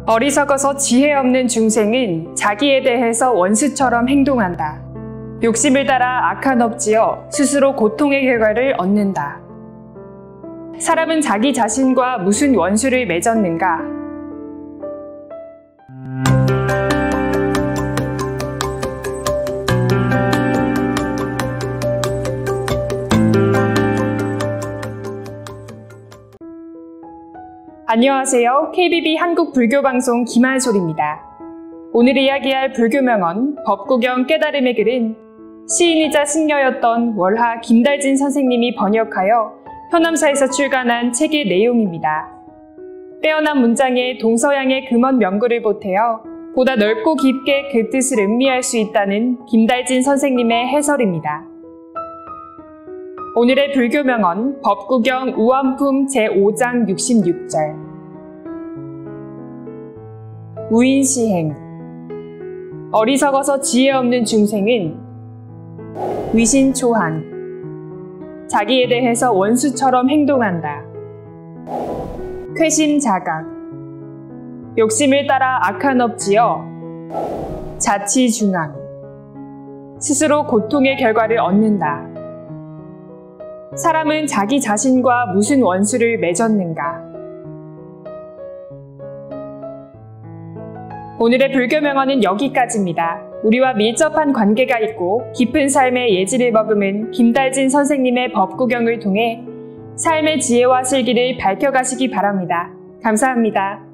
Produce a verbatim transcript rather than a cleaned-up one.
어리석어서 지혜 없는 중생은 자기에 대해서 원수처럼 행동한다. 욕심을 따라 악한 업지어 스스로 고통의 결과를 얻는다. 사람은 자기 자신과 무슨 원수를 맺었는가? 안녕하세요. 케이비비 한국불교방송 김한솔입니다. 오늘 이야기할 불교명언 법구경 깨달음의 글은 시인이자 승려였던 월하 김달진 선생님이 번역하여 현암사에서 출간한 책의 내용입니다. 빼어난 문장에 동서양의 금원 명구를 보태어 보다 넓고 깊게 그 뜻을 음미할 수 있다는 김달진 선생님의 해설입니다. 오늘의 불교명언 법구경 우원품 제오 장 육십육 절. 우인시행. 어리석어서 지혜 없는 중생은 위신초한. 자기에 대해서 원수처럼 행동한다. 쾌심자각. 욕심을 따라 악한 업지어 자치중앙. 스스로 고통의 결과를 얻는다. 사람은 자기 자신과 무슨 원수를 맺었는가? 오늘의 불교명언은 여기까지입니다. 우리와 밀접한 관계가 있고 깊은 삶의 예지를 머금은 김달진 선생님의 법구경을 통해 삶의 지혜와 슬기를 밝혀가시기 바랍니다. 감사합니다.